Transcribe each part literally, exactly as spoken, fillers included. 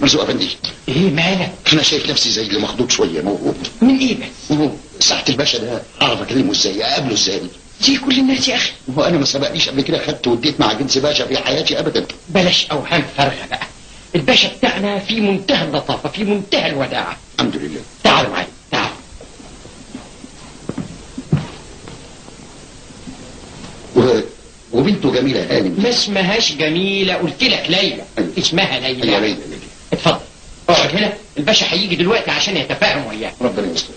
مرزوق افندي. ايه مالك؟ انا شايف نفسي زي اللي مخضوض شويه. موهوب من ايه بس؟ موهوب ساعة الباشا ده اعرف اكلمه ازاي؟ اقابله ازاي؟ زي كل الناس يا اخي. هو انا ما سبقنيش قبل كده خدت واديت مع جنس باشا في حياتي ابدا. بلاش اوهام فارغه بقى. الباشا بتاعنا في منتهى اللطافه، في منتهى الوداعه. الحمد لله. تعالوا معايا تعالوا. و... وبنته جميله هانم. ما اسمهاش جميله، قلت لك ليلى. اسمها ليلى. يا ليلى. اتفضل اقعد هنا، الباشا هيجي دلوقتي عشان يتفاهم وياك. ربنا يستر.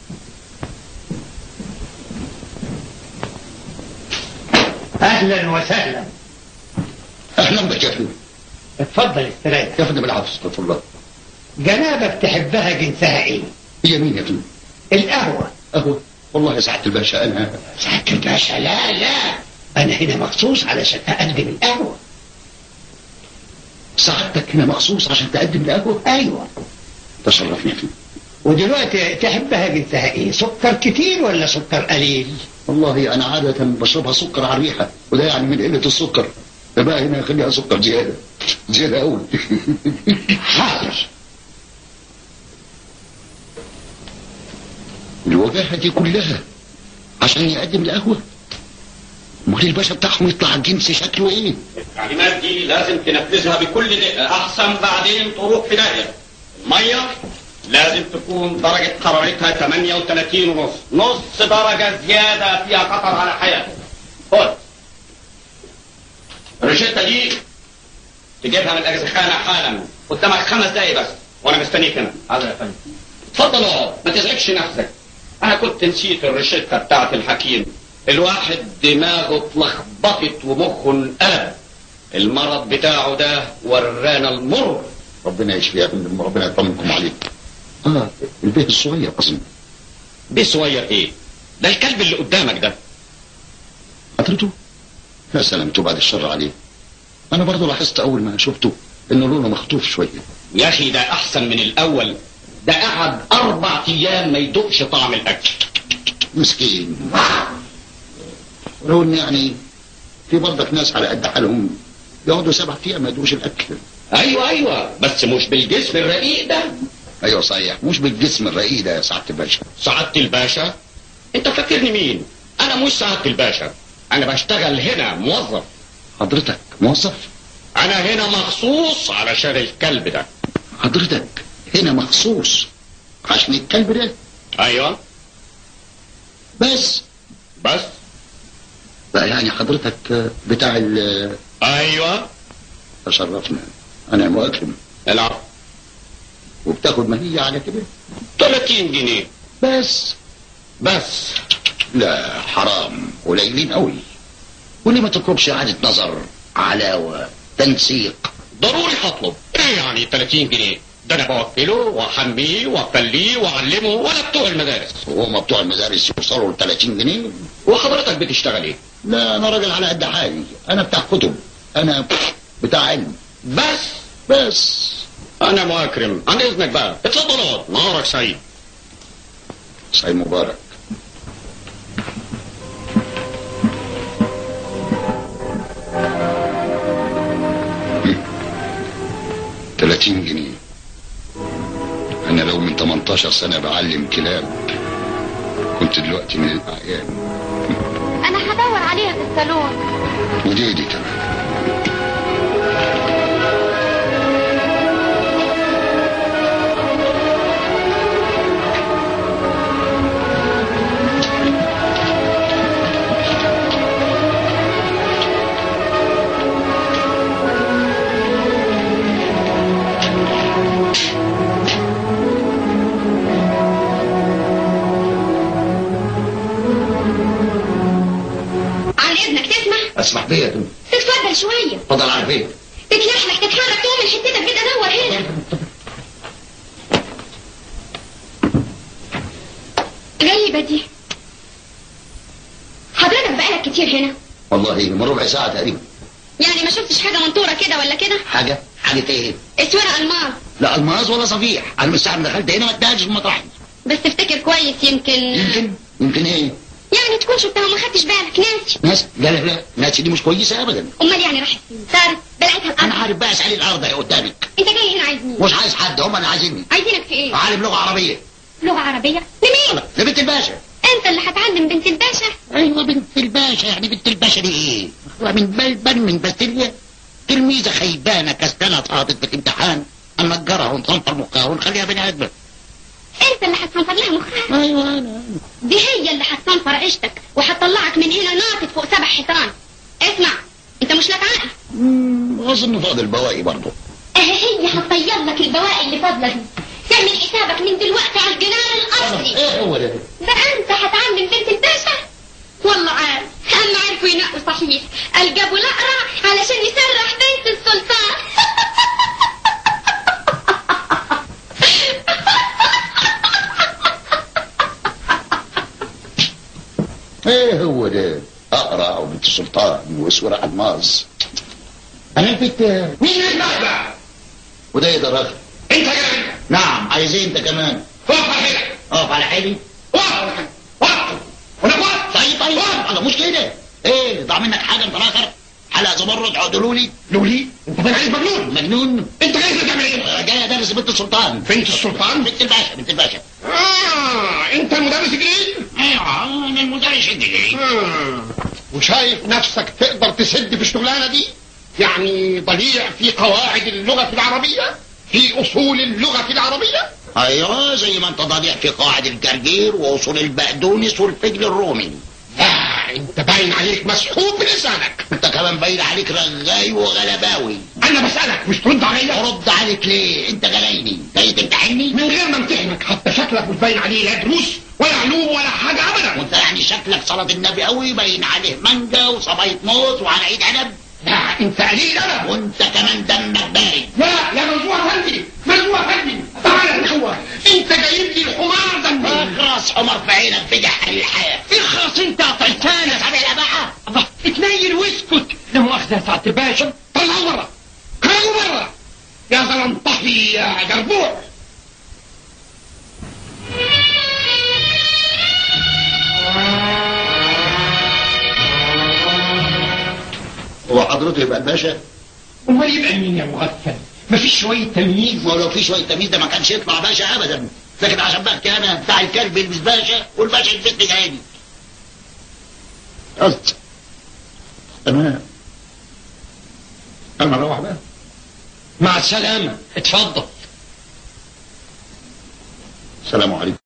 اهلا وسهلا. اهلا بك يا فندم. اتفضل استريح. يا فندم العفو استغفر الله. جنابك تحبها جنسها ايه؟ هي مين يا فندم؟ القهوه. قهوه؟ والله يا سعاده الباشا انا. سعاده الباشا لا لا، انا هنا مخصوص علشان اقدم القهوه. سعادتك هنا مخصوص عشان تقدم القهوه؟ ايوه. تشرفني يا فندم. ودلوقتي تحبها جنسها ايه؟ سكر كتير ولا سكر قليل؟ والله انا عاده بشربها سكر على الريحه، وده يعني من قله السكر. بقى هنا خليها سكر زياده زياده قوي. حاضر. الوجاهه دي كلها عشان يقدم القهوه؟ امال الباشا بتاعهم يطلع الجنس شكله ايه؟ التعليمات دي لازم تنفذها بكل دقه، احسن بعدين تروح في داهيه. الميه لازم تكون درجه حرارتها ثمانية وثلاثين ونص، نص درجه زياده فيها خطر على حياتك. خد الروشته دي تجيبها من الاجزخانه حالا، قدامك خمس دقايق بس وانا مستنيك هنا. حاضر يا فندم. اتفضل اقعد، ما تزعجش نفسك. انا كنت نسيت الروشته بتاعت الحكيم. الواحد دماغه اتلخبطت ومخه انقلب. المرض بتاعه ده ورانا المر. ربنا يشفي يا فندم، ربنا يطمنكم عليك. اه البيه الصغير اظن. بيه صغير ايه؟ ده الكلب اللي قدامك ده. حضرته؟ يا سلامته بعد الشر عليه. انا برضه لاحظت اول ما شفته انه لونه مخطوف شويه. يا اخي ده احسن من الاول. ده قعد اربع ايام ما يدوقش طعم الاكل. مسكين. ولو ان يعني في برضك ناس على قد حالهم يقعدوا سبع ايام ما يدوقش الاكل. ايوه ايوه بس مش بالجسم الرقيق ده. ايوه صحيح، مش بالجسم الرقيق ده يا سعاده الباشا. سعاده الباشا؟ انت فاكرني مين؟ انا مش سعاده الباشا، انا بشتغل هنا موظف. حضرتك موظف؟ انا هنا مخصوص علشان الكلب ده. حضرتك هنا مخصوص عشان الكلب ده؟ ايوه. بس بس بقى يعني حضرتك بتاع ال ايوه. تشرفنا. انا مؤكرم. العب. وبتاخد مهية على كده؟ ثلاثين جنيه بس. بس لا حرام، قليلين قوي. وليه ما تطلبش اعادة نظر، علاوة، تنسيق؟ ضروري هطلب. ايه يعني ثلاثين جنيه؟ ده انا بوكله واحميه واخليه واعلمه ولا بتوع المدارس. وهم بتوع المدارس يوصلوا ل ثلاثين جنيه؟ وحضرتك بتشتغل ايه؟ لا انا راجل على قد حالي، انا بتاع كتب، انا بتاع علم. بس بس انا مؤكرم، عن اذنك بقى. اتفضل اقعد، نهارك سعيد. سعيد مبارك. ثلاثين جنيه. انا لو من تمنتاشر سنة بعلم كلاب كنت دلوقتي من الاعيان. انا هدور عليها في الصالون. ودي دي كمان. اسمح بيا يا دنيا. تتفضل شوية. اتفضل على فين؟ تتلحلح تتحرك تقوم من حتتك كده، دور هنا. غريبة دي. حضرتك بقالك كتير هنا؟ والله من ربع ساعة تقريبا. يعني ما شفتش حاجة منطورة كده ولا كده؟ حاجة؟ حاجة ايه؟ اسورة الماس. لا الماس ولا صفيح، انا من ساعة ما دخلت هنا ما اتنقلش في مطرحي. بس تفتكر كويس، يمكن يمكن؟ يمكن ايه؟ يعني تكون شفتها وما خدتش بالك ناسي. ناس؟ لا لا لا، ناسي دي مش كويسه ابدا. امال يعني راحت فين؟ صارت بلعتها الارض. انا عارف بقى، اسالي الارض يا قدامك. انت جاي هنا عايز مين؟ مش عايز حد، هم اللي عايزيني. عايزينك في ايه؟ عالم لغه عربيه. لغه عربيه؟ لمين؟ لبنت الباشا. انت اللي هتعلم بنت الباشا؟ ايوه بنت الباشا. يعني بنت الباشا دي ايه؟ من بلبن من باستيليا، تلميذه خيبانه كسلانه سقطت في الامتحان، ننجرها ونصنفر مخها ونخليها بني ادم. انت اللي هتصنفر لها مخها؟ ايوه انا. دي هي اللي هتصنفر عيشتك وهتطلعك من هنا ناطط فوق سبع حيطان. اسمع، انت مش لك عقل. امم اظن فاضل بواقي برضه. اه هي هتطير لك البواقي اللي فاضله دي. تعمل حسابك من دلوقتي على الجنان الاصلي. ايه هو ده؟ ده انت هتعلم بنت الباشا؟ والله عارف، اما عرفوا ينقوا صحيح قال جابوا الاقرع علشان يسرح بنت السلطان. ايه هو ده؟ اقرع وبنت السلطان واسوره الماس. انا البيت. مين اللي بقى؟ وده ايه ده راجل؟ انت جاي. نعم، عايز ايه انت كمان؟ اقف على حيلك. اقف على حيلي؟ اقف اقف وانا اقف. طيب طيب الله، مش كده. ايه ضاع منك حاجه انت الاخر؟ حلقه زمرد عقدوا لي. لولي انت باين عليك مجنون. مجنون؟ انت جاي هنا تعمل ايه؟ جاي ادرس بنت السلطان. بنت السلطان؟ بنت الباشا. بنت الباشا. اه انت المدرس الجديد؟ ايوه انا المدرس الجديد. آه. وشايف نفسك تقدر تسد في الشغلانه دي؟ يعني ضليع في قواعد اللغه العربيه، في اصول اللغه العربيه. ايوه زي ما انت ضليع في قواعد الجرجير واصول البقدونس والفجل الرومي. لا انت باين عليك مسحوب بلسانك. انت كمان باين عليك رغاي وغلباوي. انا بسالك مش ترد عليا. ارد عليك ليه؟ انت جلايني جاي تمتحني من غير ما امتحنك، حتى شكلك مش باين عليه لا دروس ولا علوم ولا حاجه ابدا. وانت يعني شكلك صلاة النبي قوي، باين عليه مانجا وصبايط موز وعناعيد عنب. لا انت قليل ادب. وانت كمان دمك بارد. لا يا منصور فندي، منصور فندي تعالى نحور. انت جايب لي الحمار ده. اخرس حمر في عينك في جحر الحياه. اخرس انت يا طيتان. يا سامع الاباحه. الله اتنيل واسكت. لا مؤاخذة يا سعادة الباشا. طلعوا بره، خرجوا بره يا زلمطحي يا جربوع. هو حضرته يبقى الباشا؟ امال يبقى مين يا مغفل؟ مفيش شوية تمييز؟ ما لو في شويه تمييز ده ما كانش يطلع باشا ابدا. لكن عشان بقى انا بتاع الكلب يلبس باشا والباشا يلبس جايني. قصد تمام. انا اروح بقى. مع السلامة. اتفضل. السلام عليكم.